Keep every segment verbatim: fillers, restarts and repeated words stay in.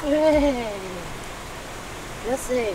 Eh, ya sé.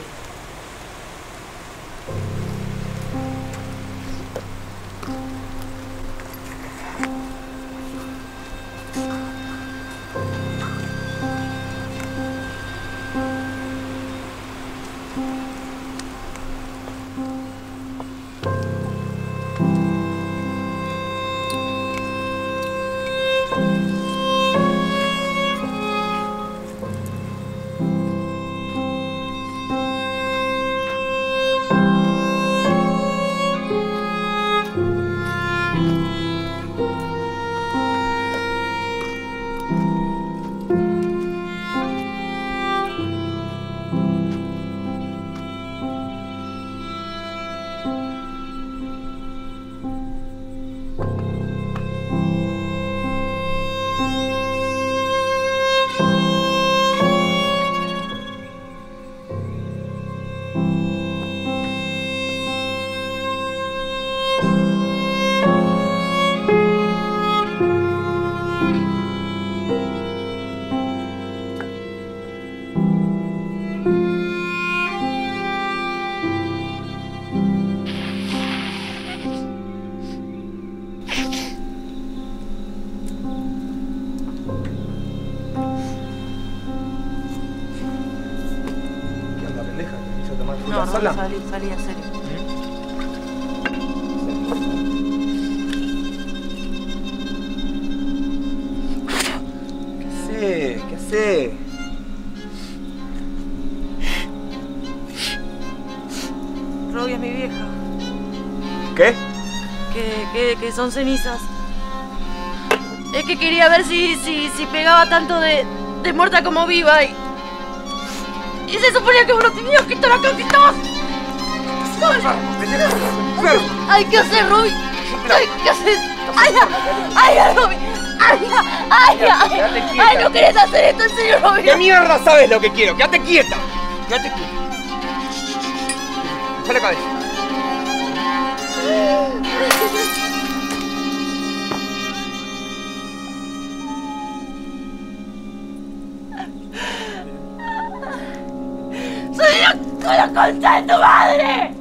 No, no, salí, salí, en serio. ¿Qué hace? ¿Qué hace? Robbie es mi vieja. ¿Qué? Que, que, que son cenizas. Es que quería ver si, si, si pegaba tanto de, de muerta como viva y... Y se suponía que vos no tenías que estar acá, que estabas... ¡Ay, qué hacer, Robbie! ¡Ay, qué hacer! ¡Ay, ay, Robbie! ¡Ay, ay, ay! ¡Ay, no querés hacer esto, en serio, Robbie! ¿Qué mierda sabes lo que quiero? ¡Quédate quieta! ¡Quédate quieta! ¡Echa la cabeza! ¡Soy la, soy la concha de tu madre!